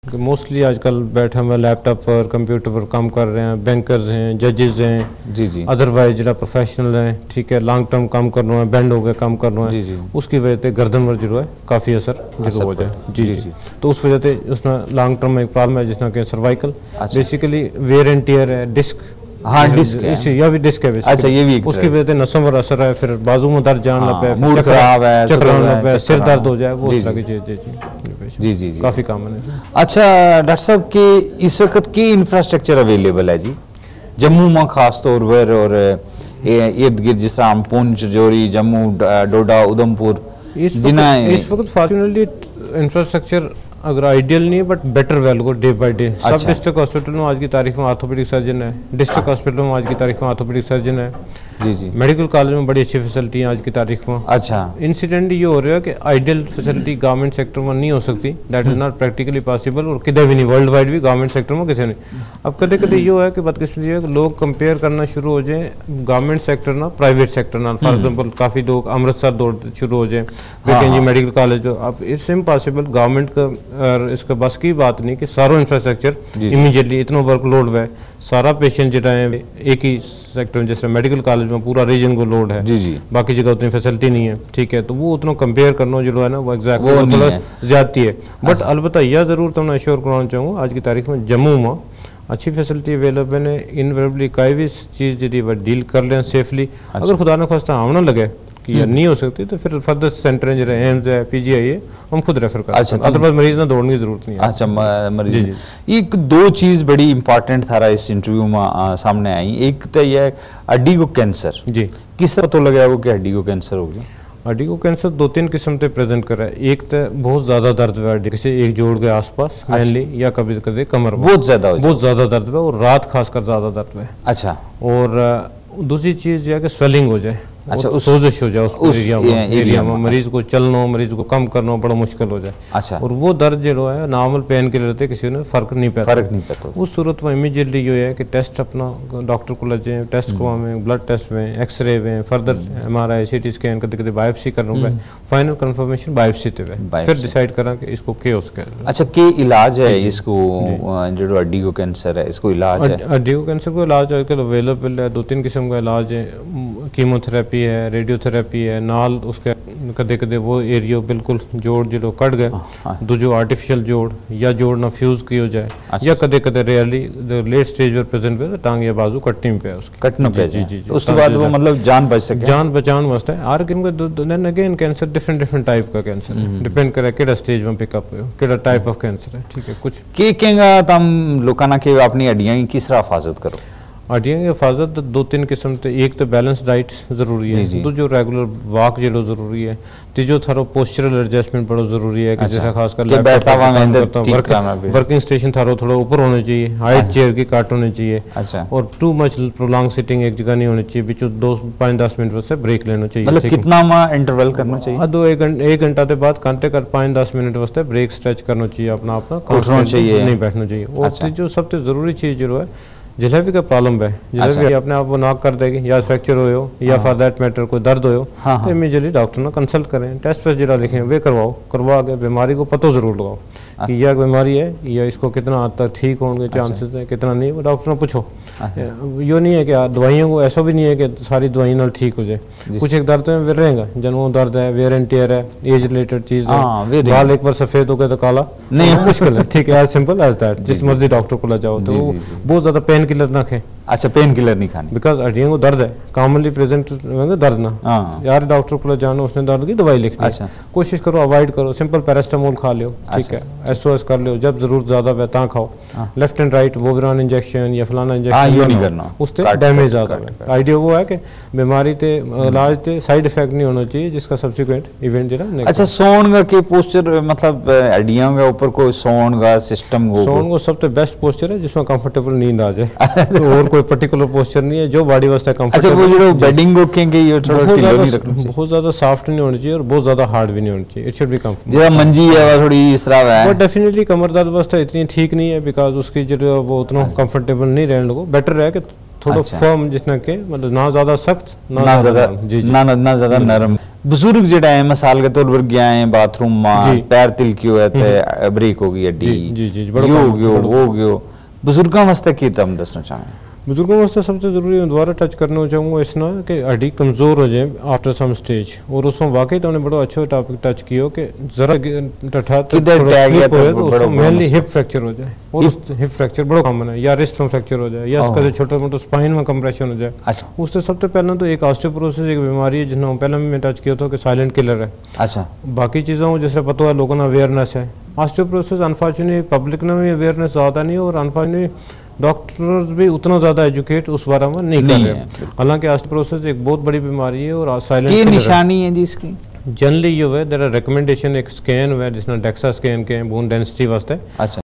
Mostly आजकल बैठे हुए लैपटॉप पर कंप्यूटर पर काम कर रहे हैं, बैंकर्स हैं, जजेस हैं जी जी, अदरवाइज जो प्रोफेशनल हैं, ठीक है, लॉन्ग टर्म काम करना है, बैंड हो गया काम करना है जी जी, उसकी वजह से गर्दन पर जो है काफ़ी असर जो हो जाए। जी जी, तो उस वजह से उसमें लॉन्ग टर्म में एक प्रॉब्लम है जिसमें कि cervical basically wear and tear है, डिस्क, हाँ डिस्क है, या भी डिस्क है। अच्छा ये भी उसकी वजह से नसों पर असर है, फिर बाजू में दर्द जान लग पे, मूड खराब है, चक्कर लग पे, सिर दर्द हो जाए, वो जी इस तरह की जी जी जी, काफ़ी कॉमन है। अच्छा डॉक्टर साहब के इस वक्त की इंफ्रास्ट्रक्चर अवेलेबल है जी जम्मू में खास तौर पर और इर्द गिर्द जिस तरह पुंछ, जोरी, जम्मू, डोडा, उधमपुर जिन्हें इस वक्त फॉर्चुनेटली इंफ्रास्ट्रक्चर अगर आइडियल नहीं है बट बेटर वेल को डे बाय डे। सब डिस्ट्रिक्ट हॉस्पिटल में आज की तारीख में ऑर्थोपेडिक सर्जन है, डिस्ट्रिक्ट हॉस्पिटल में आज की तारीख में ऑर्थोपेडिक सर्जन है। जी जी, मेडिकल कॉलेज में बड़ी अच्छी फैसिलिटी है आज की तारीख में। अच्छा इंसिडेंट ये हो रहा है कि आइडियल फैसिलिटी गवर्नमेंट सेक्टर में नहीं हो सकती, that is not practically possible, और किधर भी नहीं, वर्ल्ड वाइड भी गवर्नमेंट सेक्टर में किसी नहीं। अब कभी कभी ये है कि बदकिस्मती है कि लोग कंपेयर करना शुरू हो जाए गवर्नमेंट सेक्टर ना प्राइवेट सेक्टर ना। फॉर एग्जाम्पल काफ़ी लोग अमृतसर दौड़ शुरू हो जाए, जी मेडिकल कॉलेज, अब इट्स इम्पॉसिबल। गवर्नमेंट का इसका बस की बात नहीं कि सारा इंफ्रास्ट्रक्चर इमीडिएटली इतना वर्कलोड है, सारा पेशेंट जो है एक ही सेक्टर में, जैसे मेडिकल कॉलेज में पूरा रीजन को लोड है जी जी, बाकी जगह उतनी फैसिलिटी नहीं है, ठीक है, तो वो उतना कंपेयर करना जो है ना वो एग्जैक्टली ज्यादती है। बट अलबत्ता यह जरूर तो मैं एश्योर कराना चाहूँगा आज की तारीख में जम्मू में अच्छी फैसिलिटी अवेलेबल है। इनवेरेबली कोई भी चीज़ जी वह डील कर लें सेफली। अगर खुदा न खास्ता आना लगे कि यह नहीं हो सकती तो फिर फर्दर सेंटर जो एम्स है, पीजीआई है, हम खुद रेफर करते हैं। अच्छा, अदरवाइज मरीज ना दौड़ने की जरूरत नहीं है। अच्छा मरीज एक दो चीज़ बड़ी इंपॉर्टेंट थारा इस इंटरव्यू में सामने आई। एक तो यह हड्डी को कैंसर जी किस तरह तो लग रहा है कि हड्डी को कैंसर हो गया। हड्डी को कैंसर दो तीन किस्म से प्रेजेंट कर रहा है। एक तो बहुत ज़्यादा दर्द है हड्डी किसी एक जोड़ के आसपास मेनली, या कभी कभी कमर में बहुत ज़्यादा दर्द है और रात खासकर ज़्यादा दर्द है। अच्छा, और दूसरी चीज़ यह है कि स्वेलिंग हो जाए, अच्छा सोजिश हो जाए उस एरिया में मरीज को चलना, मरीज को कम करना बड़ा मुश्किल हो जाए। अच्छा, और वो दर्द जो है नॉर्मल पेन के लिए रहते किसी ने फर्क नहीं पड़ता। उस सूरत में इमीडिएटली ये है कि टेस्ट अपना डॉक्टर को ले जाए, टेस्ट को हमें ब्लड टेस्ट में, एक्सरे में, फर्दर MRI, CT स्कैन कभी कभी बायोप्सी करना है, फाइनल कंफर्मेशन बायोप्सी ते फिर डिसाइड करा कि इसको क्या हो सके। अच्छा, के इलाज है इसको जो हड्डी को कैंसर है, इसको इलाज है? हड्डी को कैंसर को इलाज आजकल अवेलेबल है, दो तीन किस्म का इलाज है। कीमोथेरेपी है, रेडियोथेरेपी है, नाल उसके कदे कदे वो एरिया बिल्कुल जोड़ जो कट गए तो जो आर्टिफिशियल जोड़ या जोड़ ना फ्यूज की हो जाए। अच्छा, या कदे कदे रियली लेट स्टेज पर प्रेजेंट पे टांग या बाजू कटने पे है उसकी कटने पे। जी जी, उसके बाद वो मतलब जान बच सके, जान बचाने वास्ते or then again cancer different type का कैंसर डिपेंड करे केड़ा स्टेज में पिकअप है, केड़ा टाइप ऑफ कैंसर है, ठीक है। कुछ के केगा तम लोकाना के अपनी हड्डियां की किस तरह हिफाजत करो? हड्डियों की हिफाजत दो तीन किस्म थे। एक तो बैलेंस डाइट जरूरी है, दूसरो रेगुलर वॉक जो जरूरी है, तीजो थारो पोस्चरल एडजस्टमेंट बड़ा जरूरी है कि जैसा खासकर वर्किंग स्टेशन थारो थोड़ा ऊपर होना चाहिए, हाइट चेयर की काट होनी चाहिए। अच्छा, और टू मच प्रोलॉन्ग सिटिंग एक जगह नहीं होनी चाहिए, बीच 2-5-10 मिनट से ब्रेक लेना चाहिए। मतलब कितना इंटरवल करना चाहिए? 1 घंटा के बाद घंटे कर 5-10 मिनट वास्ते ब्रेक स्ट्रेच करना चाहिए, अपना उठना चाहिए, नहीं बैठना चाहिए। और जो सबसे जरूरी चीज जो है जलेबी का प्रॉब्लम है, जलेबी अपने आप को नॉक कर देगी, या फ्रैक्चर हो या फॉर दैट मैटर कोई दर्द हो तो इमीडिएटली डॉक्टर ने कंसल्ट करें, टेस्ट वेस्ट जरा लिखें वे करवा के बीमारी को पता जरूर लगाओ कि यह बीमारी है या इसको कितना हद तक ठीक होने के चांसेस है, कितना नहीं, वो डॉक्टर ने पूछो। यो नहीं है कि दवाइयों को ऐसा भी नहीं है कि सारी दवाई नाल ठीक हो जाए, कुछ एक दर्द में रहेगा, जन्मों दर्द है, वेयर एंड टेयर है, एज रिलेटेड चीज है, बाल एक बार सफेद हो गए तो काला नहीं मुश्किल है, ठीक है, एज सिंपल एज दैट। जिस मर्जी डॉक्टर को ले जाओ तो बहुत ज्यादा पेन किलर ना खाएं। अच्छा, पेन किलर नहीं खानी, बिकॉज हड्डियों को दर्द है, कॉमनली प्रेजेंट दर्द ना, यार डॉक्टर को जानो उसने दर्द की दवाई लिखनी। अच्छा, कोशिश करो अवॉइड करो, सिंपल पैरास्टामोल खा लो, ठीक है, SOS कर लो, जब जरूरत ज्यादा है ता खाओ। लेफ्ट एंड राइट वोविरान इंजेक्शन या फलाना इंजेक्शन नहीं करना, उससे डैमेज ज्यादा है। आइडिया वो है कि बीमारी ते इलाज ते साइड इफेक्ट नहीं होना चाहिए जिसका सब्सिक्वेंट इवेंट जो। अच्छा, सोन का के पोस्चर मतलब हड्डियों के ऊपर कोई सोन का सिस्टम हो? सोन को सबसे बेस्ट पोस्चर है जिसमें कंफर्टेबल नींद आ जाए, और कोई पर्टिकुलर पोस्चर नहीं है जो बॉडी वास्ते कंफर्टेबल। अच्छा, वो जो बेडिंग को कहेंगे ये थोड़ा ढीला नहीं रखना चाहिए, बहुत ज्यादा सॉफ्ट नहीं होनी चाहिए और बहुत ज्यादा हार्ड भी नहीं होनी चाहिए, इट शुड बी कंफर्टेबल। जरा मंजी है वो थोड़ी इस तरह है, वो डेफिनेटली कमर दर्द वास्ते इतनी ठीक नहीं है, बिकॉज उसकी जो वो उतना कंफर्टेबल नहीं रहने लगो। बेटर है कि थोड़ा फर्म जिसना के मतलब ना ज़्यादा सख्त ना ज़्यादा नरम। बुजुर्ग जेड़ा है मिसाल के तौर पर गया है बाथरूम में पैर तिलकी हुआ है ब्रेक हो गई हड्डी हो गयो बुजुर्गों वास्ते की तम दसना चाहें? बुजुर्गों वास्ते सबसे ज़रूरी दोबारा टच करना चाहूँगा इसना कि हड्डी कमज़ोर हो जाए आफ्टर सम स्टेज, और उसमें वाकई तो बड़ा अच्छा टॉपिक टच किया कि ज़रा टठा तो मेनली हिप फ्रैक्चर हो जाए, और उस हिप फ्रैक्चर बड़ा कॉमन है, या रिस्ट में फ्रैक्चर हो जाए, या उसका छोटा मोटा स्पाइन में कंप्रेशन हो जाए। उससे सबसे पहले तो एक ऑस्टियोपोरोसिस एक बीमारी है जिसने पहले मैं टच किया था कि साइलेंट किलर है। अच्छा, बाकी चीज़ों जैसे पता है लोगों ने अवेयरनेस है, ऑस्टियोपोरोसिस अनफॉर्चुनेटली पब्लिक ने भी अवेयरनेस ज़्यादा नहीं, और अनफॉर्चुनेटली डॉक्टर्स भी उतना ज़्यादा एजुकेट उस बारे में नहीं कर रहे। हालांकि ऑस्टियोपोरोसिस एक बहुत बड़ी बीमारी है और साइलेंट की निशानी है जिसकी जनरली ये है देयर आर रिकमेंडेशन एक स्कैन है जिसने डेक्सा स्कैन के बोन डेंसिटी वास्ते। अच्छा।